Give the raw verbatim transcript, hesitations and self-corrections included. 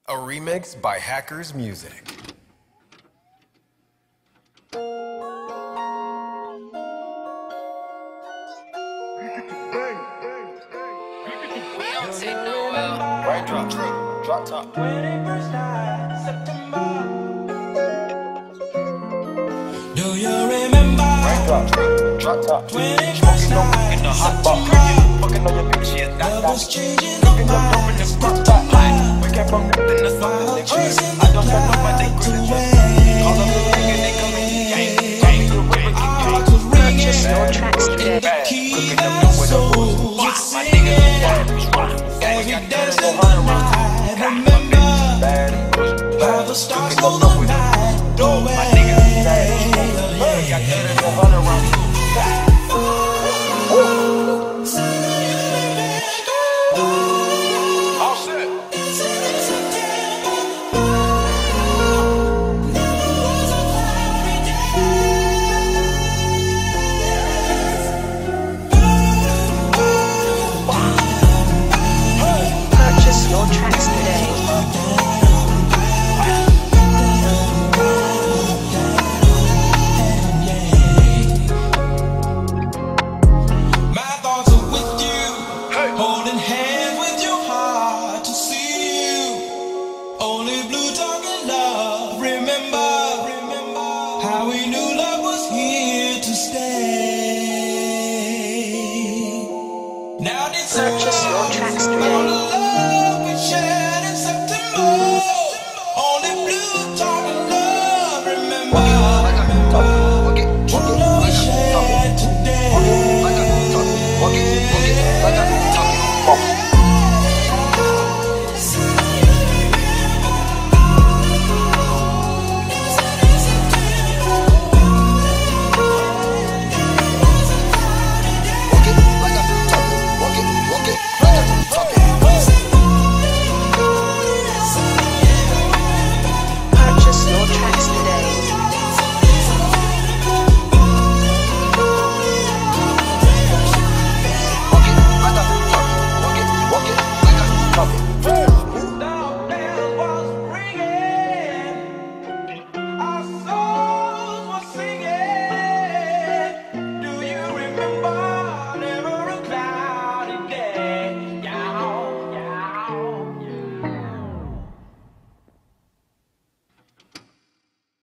A remix by Hackers Music. Raindrop, drop top. twenty-first night, September. Do you remember? Raindrop, drop top. twenty-first night, In the hot box. September. Fucking on your bitch, yeah, that, Love that. was changing the Picking up dope in the spot, spot, high. We came from nothing to something they Fireworks crazy. in I the don't care nobody, clouds they away. Call up the ring and they come in the gang. Gang, the river, gang, gang. Purchase your tracks today. Bad. Keep Cooking our up with a souls boost. My singing. niggas bad. As we Got dance good in at the the night, remember bad. how the stars hold the night. Don't